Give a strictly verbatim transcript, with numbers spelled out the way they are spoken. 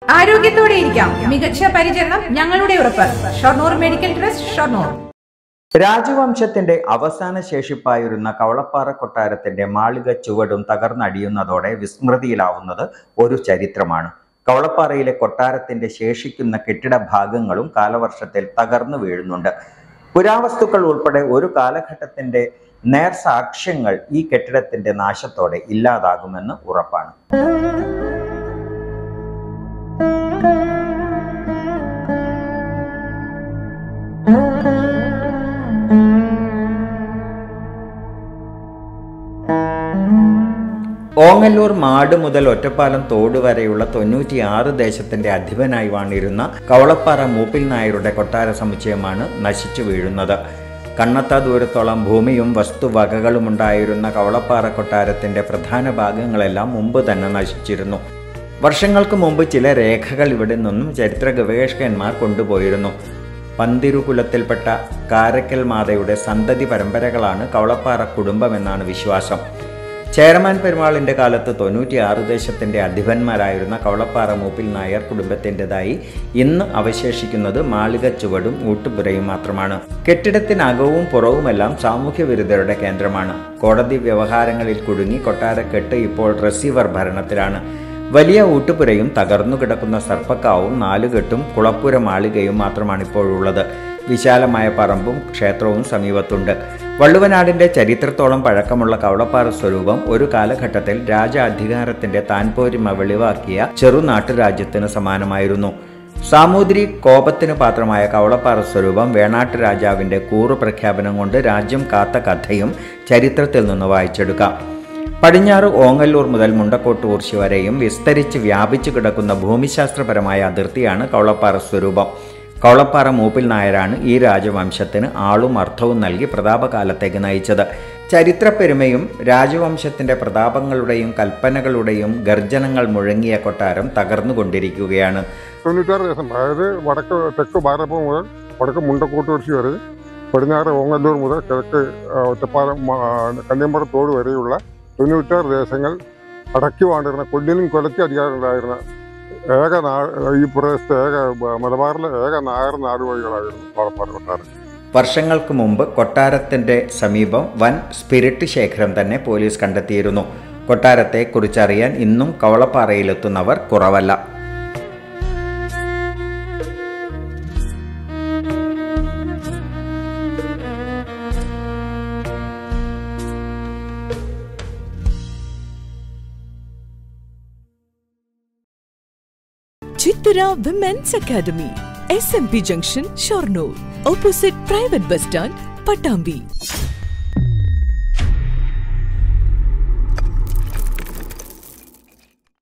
ആരോഗ്യത്തോടെ ഇരിക്കാം. മികച്ച പരിചരണം ഞങ്ങളുടെ ഉറപ്പ്. Shoranur medical trust, Shoranur. രാജവംശത്തിന്റെ അവസാന ശേഷിപ്പായിരുന്ന കവളപ്പാറ കൊട്ടാരത്തിന്റെ മാളിക ചുവടും തകർന്നടിയുന്നതോടെ വിസ്മൃതിയിലാവുന്നത് ഒരു ചരിത്രമാണ്. കവളപ്പാറയിലെ കൊട്ടാരത്തിന്റെ ശേഷിക്കുന്ന കെട്ടിട ഭാഗങ്ങളും കാലവർഷത്തിൽ തകർന്നു വീഴുന്നുണ്ട്. പുരാവസ്തുക്കൾ ഉൾപ്പെടെ ഒരു കാലഘട്ടത്തിന്റെ നേർസാക്ഷ്യങ്ങൾ ഈ കെട്ടിടത്തിന്റെ നാശത്തോടെ ഇല്ലാതാകുമെന്ന് ഉറപ്പാണ്. ഓങ്ങല്ലൂർ മാട് മുതൽ ഒറ്റപ്പാലം തോട് വരെയുള്ള തൊണ്ണൂറ്റിയാറ് ദേശത്തിന്റെ അധിപനായി വാണിരുന്ന കവളപ്പാറ മൂപ്പിൽ നായരുടെ കൊട്ടാര സമുച്ചയമാണ് നശിച്ചു വീഴുന്നത്. കണ്ണത്താ ദൂരത്തോളം ഭൂമിയും വസ്തുവകകളും ഉണ്ടായിരുന്ന കവളപ്പാറ കൊട്ടാരത്തിന്റെ പ്രധാന ഭാഗങ്ങളെല്ലാം മുമ്പ് തന്നെ നശിച്ചിരുന്നു. വർഷങ്ങൾക്ക് മുമ്പ് ചില രേഖകൾ ഇവിടെ നിന്നും ചരിത്ര ഗവേഷകന്മാർ കൊണ്ടുപോയിരുന്നു. പന്തിരുകുലത്തിൽപ്പെട്ട കാരക്കൽ മാതയുടെ സന്തതി പരമ്പരകളാണ് കവളപ്പാറ കുടുംബമെന്നാണ് വിശ്വാസം. ചേരമാൻ പെരുമാളിന്റെ കാലത്ത് തൊണ്ണൂറ്റിയാറ് ദേശത്തിന്റെ അധിപന്മാരായിരുന്ന കവളപ്പാറ മൂപ്പിൽ നായർ കുടുംബത്തിൻ്റെതായി ഇന്ന് അവശേഷിക്കുന്നത് മാളിക ചുവടും ഊട്ടുപുരയും മാത്രമാണ്. കെട്ടിടത്തിനകവും പുറവുമെല്ലാം സാമൂഹ്യ വിരുദ്ധരുടെ കേന്ദ്രമാണ്. കോടതി വ്യവഹാരങ്ങളിൽ കുടുങ്ങി കൊട്ടാരക്കെട്ട് ഇപ്പോൾ റിസീവർ ഭരണത്തിലാണ്. വലിയ ഊട്ടുപുരയും തകർന്നു കിടക്കുന്ന സർപ്പക്കാവും നാലുകെട്ടും കുളപ്പുര മാളികയും മാത്രമാണ് ഇപ്പോഴുള്ളത്. വിശാലമായ പറമ്പും ക്ഷേത്രവും സമീപത്തുണ്ട്. വള്ളുവനാടിന്റെ ചരിത്രത്തോളം പഴക്കമുള്ള കവളപ്പാറ സ്വരൂപം ഒരു കാലഘട്ടത്തിൽ രാജാധികാരത്തിന്റെ താൻപോരിമ വെളിവാക്കിയ ചെറുനാട്ടുരാജ്യത്തിന് സമാനമായിരുന്നു. സാമൂതിരി കോപത്തിന് പാത്രമായ കവളപ്പാറ സ്വരൂപം വേണാട്ട് രാജാവിന്റെ കൂറു പ്രഖ്യാപനം കൊണ്ട് രാജ്യം കാത്ത കഥയും ചരിത്രത്തിൽ നിന്ന് വായിച്ചെടുക്കാം. പടിഞ്ഞാറ് ഓങ്ങല്ലൂർ മുതൽ മുണ്ടക്കോട്ട് ഊർശി വരെയും വിസ്തരിച്ച് വ്യാപിച്ചു കിടക്കുന്ന ഭൂമിശാസ്ത്രപരമായ അതിർത്തിയാണ് കവളപ്പാറ സ്വരൂപം. കവളപ്പാറ മൂപ്പിൽ നായരാണ് ഈ രാജവംശത്തിന് ആളും അർത്ഥവും നൽകി പ്രതാപകാലത്തേക്ക് നയിച്ചത്. ചരിത്രപ്പെരുമയും രാജവംശത്തിന്റെ പ്രതാപങ്ങളുടെയും കൽപ്പനകളുടെയും ഗർജനങ്ങൾ മുഴങ്ങിയ കൊട്ടാരം തകർന്നുകൊണ്ടിരിക്കുകയാണ്. തൊണ്ണൂറ്റാറ് ദിവസം, അതായത് വടക്ക് തെക്ക് ഭാരതപ്പുഴ മുതൽ വടക്ക് മുണ്ടക്കോട്ട് ഊർശി വരെ, പടിഞ്ഞാറ് ഓങ്ങല്ലൂർ മുതൽ കിഴക്ക് ഒറ്റപ്പാലം കന്യാമ്പുറം തോട് വരെയുള്ള തൊണ്ണൂറ്റാറ് ദേശങ്ങൾ അടക്കി വാണ്ടിരുന്ന കൊല്ലിനും കൊലയ്ക്ക് അധികാരമുണ്ടായിരുന്ന ഏക നാ ഈ പ്രദേശത്തെ ഏക മലബാറിലെ ഏക നായർ നാടുവഴികളായിരുന്നു കവളപ്പാറ കൊട്ടാരം. വർഷങ്ങൾക്ക് മുമ്പ് കൊട്ടാരത്തിന്റെ സമീപം വൻ സ്പിരിറ്റ് ശേഖരം തന്നെ പോലീസ് കണ്ടെത്തിയിരുന്നു. കൊട്ടാരത്തെ കുറിച്ചറിയാൻ ഇന്നും കവളപ്പാറയിലെത്തുന്നവർ കുറവല്ല. Chithara women's academy, S M P junction, Shoranur, opposite private bus stand, Pattambi.